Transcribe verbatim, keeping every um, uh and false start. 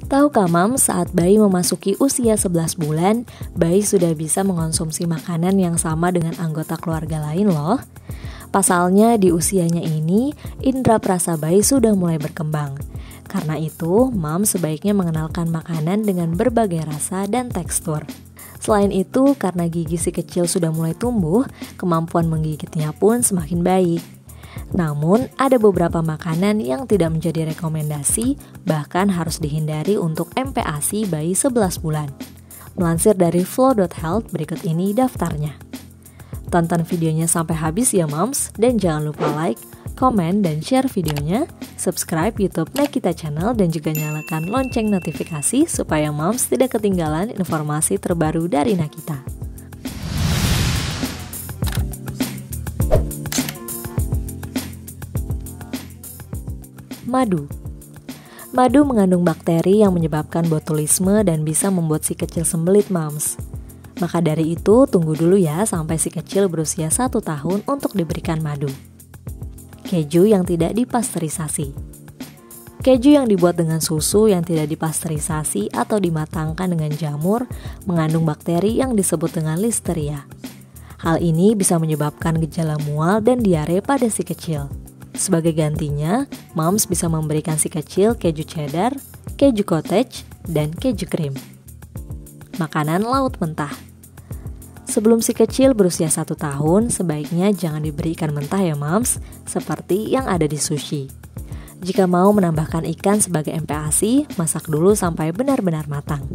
Tahukah Mams, saat bayi memasuki usia sebelas bulan, bayi sudah bisa mengonsumsi makanan yang sama dengan anggota keluarga lain loh. Pasalnya di usianya ini, indera perasa bayi sudah mulai berkembang. Karena itu, Mams sebaiknya mengenalkan makanan dengan berbagai rasa dan tekstur. Selain itu, karena gigi si kecil sudah mulai tumbuh, kemampuan menggigitnya pun semakin baik. Namun, ada beberapa makanan yang tidak menjadi rekomendasi, bahkan harus dihindari untuk M P A S I bayi sebelas bulan. Melansir dari flow dot health, berikut ini daftarnya. Tonton videonya sampai habis ya Moms, dan jangan lupa like, komen, dan share videonya, subscribe YouTube Nakita Channel, dan juga nyalakan lonceng notifikasi supaya Moms tidak ketinggalan informasi terbaru dari Nakita. Madu. Madu mengandung bakteri yang menyebabkan botulisme dan bisa membuat si kecil sembelit Mams. Maka dari itu, tunggu dulu ya sampai si kecil berusia satu tahun untuk diberikan madu. Keju yang tidak dipasteurisasi. Keju yang dibuat dengan susu yang tidak dipasteurisasi atau dimatangkan dengan jamur mengandung bakteri yang disebut dengan listeria. Hal ini bisa menyebabkan gejala mual dan diare pada si kecil. Sebagai gantinya, Moms bisa memberikan si kecil keju cheddar, keju cottage, dan keju krim. Makanan laut mentah. Sebelum si kecil berusia satu tahun, sebaiknya jangan diberi ikan mentah ya Moms, seperti yang ada di sushi. Jika mau menambahkan ikan sebagai M P A S I, masak dulu sampai benar-benar matang.